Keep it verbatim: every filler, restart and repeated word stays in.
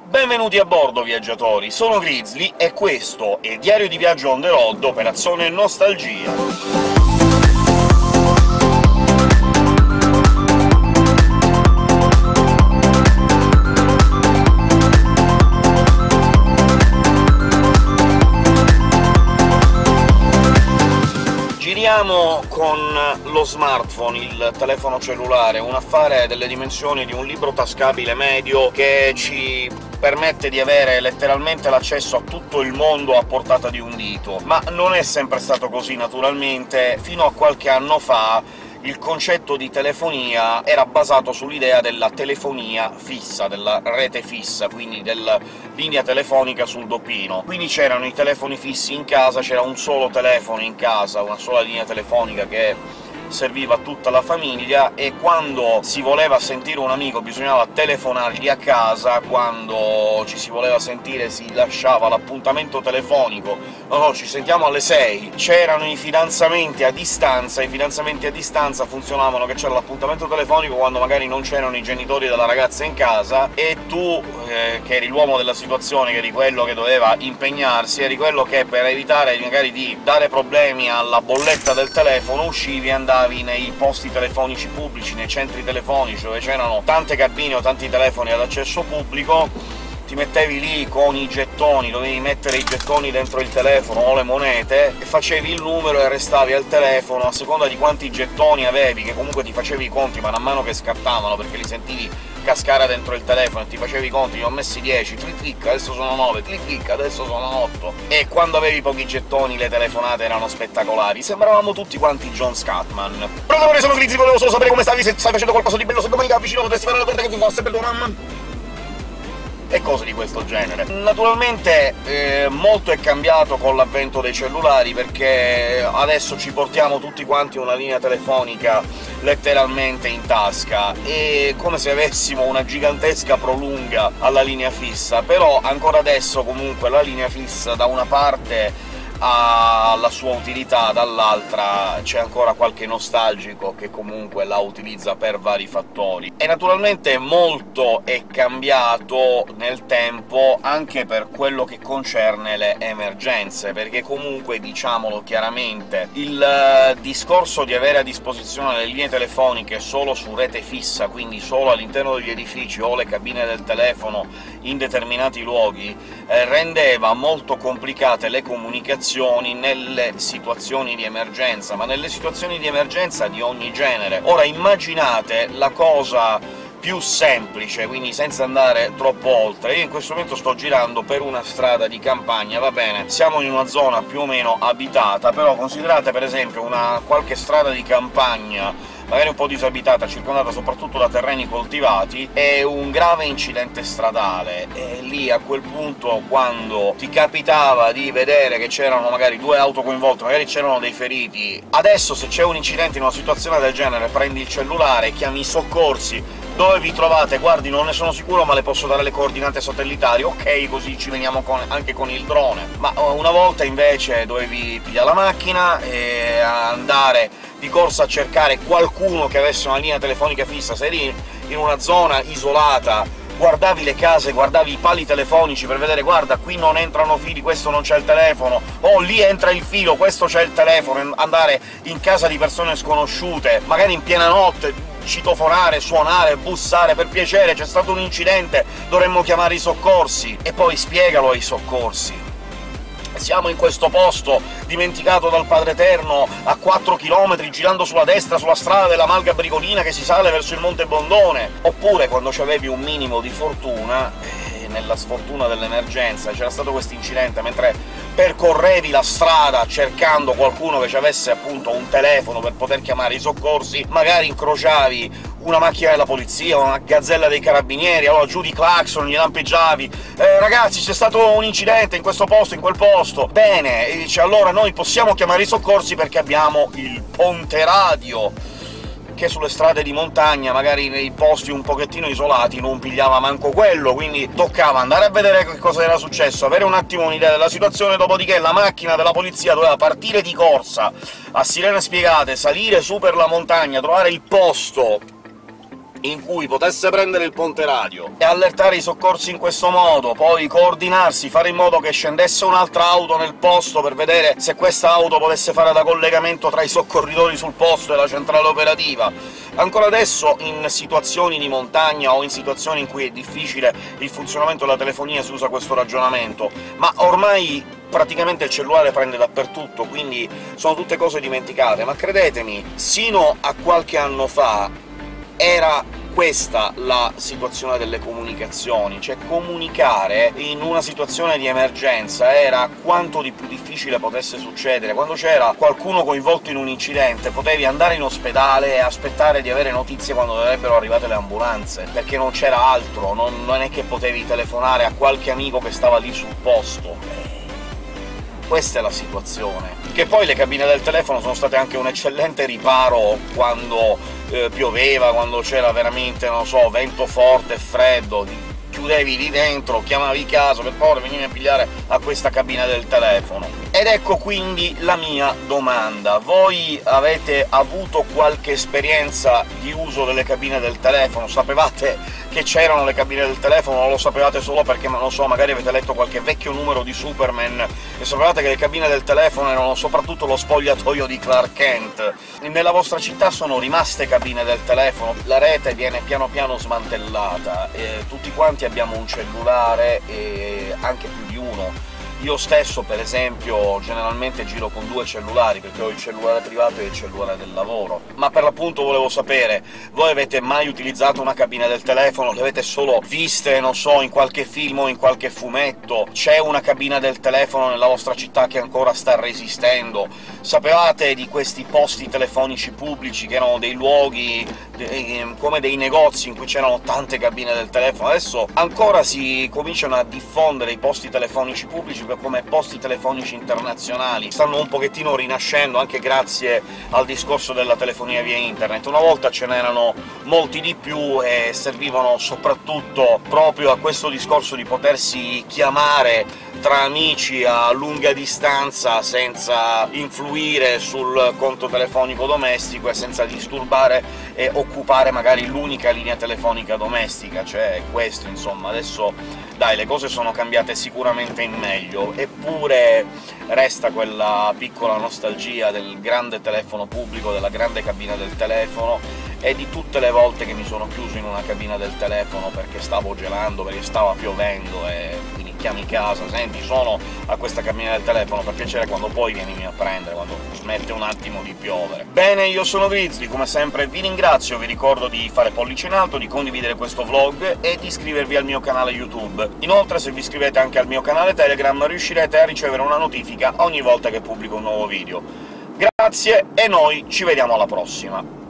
Benvenuti a bordo, viaggiatori! Sono Grizzly, e questo è Diario di Viaggio on the road, Operazione Nostalgia. Giriamo con lo smartphone, il telefono cellulare, un affare delle dimensioni di un libro tascabile medio che ci permette di avere letteralmente l'accesso a tutto il mondo a portata di un dito. Ma non è sempre stato così, naturalmente. Fino a qualche anno fa il concetto di telefonia era basato sull'idea della telefonia fissa, della rete fissa, quindi della linea telefonica sul doppino. Quindi c'erano i telefoni fissi in casa, c'era un solo telefono in casa, una sola linea telefonica che serviva a tutta la famiglia, e quando si voleva sentire un amico bisognava telefonargli a casa, quando ci si voleva sentire si lasciava l'appuntamento telefonico «no, no, ci sentiamo alle sei». C'erano i fidanzamenti a distanza, i fidanzamenti a distanza funzionavano che c'era l'appuntamento telefonico quando magari non c'erano i genitori della ragazza in casa, e tu, eh, che eri l'uomo della situazione, che eri quello che doveva impegnarsi, eri quello che, per evitare magari di dare problemi alla bolletta del telefono, uscivi e andavi nei posti telefonici pubblici, nei centri telefonici, dove c'erano tante cabine o tanti telefoni ad accesso pubblico, ti mettevi lì con i gettoni, dovevi mettere i gettoni dentro il telefono o le monete, e facevi il numero e restavi al telefono, a seconda di quanti gettoni avevi, che comunque ti facevi i conti man mano che scattavano, perché li sentivi cascare dentro il telefono, e ti facevi i conti, ne ho messi dieci, clic clic, adesso sono nove, clic clic, adesso sono otto. E quando avevi pochi gettoni le telefonate erano spettacolari, sembravamo tutti quanti John Scatman. Pronto, sono Grizzly, volevo solo sapere come stavi, se stai facendo qualcosa di bello, se domenica vicino potresti fare la torta che ti fosse, perdona, e cose di questo genere. Naturalmente eh, molto è cambiato con l'avvento dei cellulari, perché adesso ci portiamo tutti quanti una linea telefonica letteralmente in tasca, è come se avessimo una gigantesca prolunga alla linea fissa, però ancora adesso comunque la linea fissa da una parte ha la sua utilità, dall'altra c'è ancora qualche nostalgico che comunque la utilizza per vari fattori. E naturalmente molto è cambiato nel tempo anche per quello che concerne le emergenze, perché comunque, diciamolo chiaramente, il discorso di avere a disposizione le linee telefoniche solo su rete fissa, quindi solo all'interno degli edifici o le cabine del telefono in determinati luoghi, eh, rendeva molto complicate le comunicazioni nelle situazioni di emergenza, ma nelle situazioni di emergenza di ogni genere. Ora immaginate la cosa più semplice, quindi senza andare troppo oltre. Io in questo momento sto girando per una strada di campagna, va bene, siamo in una zona più o meno abitata, però considerate per esempio una qualche strada di campagna magari un po' disabitata, circondata soprattutto da terreni coltivati, e un grave incidente stradale, e lì a quel punto, quando ti capitava di vedere che c'erano magari due auto coinvolte, magari c'erano dei feriti, adesso se c'è un incidente in una situazione del genere prendi il cellulare, chiami i soccorsi, dove vi trovate? Guardi, non ne sono sicuro, ma le posso dare le coordinate satellitari, ok, così ci veniamo con, anche con il drone. Ma una volta invece dovevi pigliare la macchina e andare di corsa a cercare qualcuno che avesse una linea telefonica fissa. Se eri in una zona isolata, guardavi le case, guardavi i pali telefonici per vedere «guarda, qui non entrano fili, questo non c'è il telefono», «oh, lì entra il filo, questo c'è il telefono», andare in casa di persone sconosciute, magari in piena notte, citofonare, suonare, bussare, «per piacere, c'è stato un incidente, dovremmo chiamare i soccorsi», e poi spiegalo ai soccorsi. Siamo in questo posto, dimenticato dal Padre Eterno, a quattro chilometri, girando sulla destra, sulla strada della Malga Brigolina che si sale verso il Monte Bondone. Oppure, quando c'avevi un minimo di fortuna, eh, nella sfortuna dell'emergenza, c'era stato questo incidente mentre percorrevi la strada cercando qualcuno che ci avesse appunto un telefono per poter chiamare i soccorsi, magari incrociavi una macchina della polizia, una gazzella dei carabinieri, allora giù di clacson, gli lampeggiavi «Eh, ragazzi, c'è stato un incidente in questo posto, in quel posto!» Bene, e dice «allora noi possiamo chiamare i soccorsi perché abbiamo il ponte radio», che sulle strade di montagna, magari nei posti un pochettino isolati, non pigliava manco quello, quindi toccava andare a vedere che cosa era successo, avere un attimo un'idea della situazione, dopodiché la macchina della polizia doveva partire di corsa, a sirene spiegate, salire su per la montagna, trovare il posto in cui potesse prendere il ponte radio e allertare i soccorsi in questo modo, poi coordinarsi, fare in modo che scendesse un'altra auto nel posto per vedere se questa auto potesse fare da collegamento tra i soccorritori sul posto e la centrale operativa. Ancora adesso, in situazioni di montagna o in situazioni in cui è difficile il funzionamento della telefonia, si usa questo ragionamento, ma ormai praticamente il cellulare prende dappertutto, quindi sono tutte cose dimenticate. Ma credetemi, sino a qualche anno fa era questa la situazione delle comunicazioni, cioè comunicare in una situazione di emergenza era quanto di più difficile potesse succedere. Quando c'era qualcuno coinvolto in un incidente potevi andare in ospedale e aspettare di avere notizie quando sarebbero arrivate le ambulanze, perché non c'era altro, non, non è che potevi telefonare a qualche amico che stava lì sul posto. Questa è la situazione. Che poi le cabine del telefono sono state anche un eccellente riparo quando eh, pioveva, quando c'era veramente, non so, vento forte e freddo, chiudevi lì dentro, chiamavi casa, per favore venimi a pigliare a questa cabina del telefono. Ed ecco quindi la mia domanda: voi avete avuto qualche esperienza di uso delle cabine del telefono? Sapevate che c'erano le cabine del telefono, o lo sapevate solo perché, non so, magari avete letto qualche vecchio numero di Superman e sapevate che le cabine del telefono erano soprattutto lo spogliatoio di Clark Kent? Nella vostra città sono rimaste cabine del telefono, la rete viene piano piano smantellata, e tutti quanti abbiamo un cellulare, e anche più di uno. Io stesso, per esempio, generalmente giro con due cellulari, perché ho il cellulare privato e il cellulare del lavoro. Ma per l'appunto volevo sapere, voi avete mai utilizzato una cabina del telefono? Le avete solo viste, non so, in qualche film o in qualche fumetto? C'è una cabina del telefono nella vostra città che ancora sta resistendo? Sapevate di questi posti telefonici pubblici, che erano dei luoghi de come dei negozi in cui c'erano tante cabine del telefono? Adesso ancora si cominciano a diffondere i posti telefonici pubblici come posti telefonici internazionali, stanno un pochettino rinascendo anche grazie al discorso della telefonia via internet. Una volta ce n'erano molti di più e servivano soprattutto proprio a questo discorso di potersi chiamare tra amici a lunga distanza senza influire sul conto telefonico domestico e senza disturbare e occupare magari l'unica linea telefonica domestica. Cioè questo, insomma. Adesso, dai, le cose sono cambiate sicuramente in meglio, eppure resta quella piccola nostalgia del grande telefono pubblico, della grande cabina del telefono, e di tutte le volte che mi sono chiuso in una cabina del telefono perché stavo gelando, perché stava piovendo, e quindi chiami casa, senti, sono a questa cabina del telefono, per piacere quando poi vienimi a prendere, quando smette un attimo di piovere. Bene, io sono Grizzly, come sempre vi ringrazio, vi ricordo di fare pollice in alto, di condividere questo vlog e di iscrivervi al mio canale YouTube. Inoltre, se vi iscrivete anche al mio canale Telegram, riuscirete a ricevere una notifica ogni volta che pubblico un nuovo video. Grazie, e noi ci vediamo alla prossima!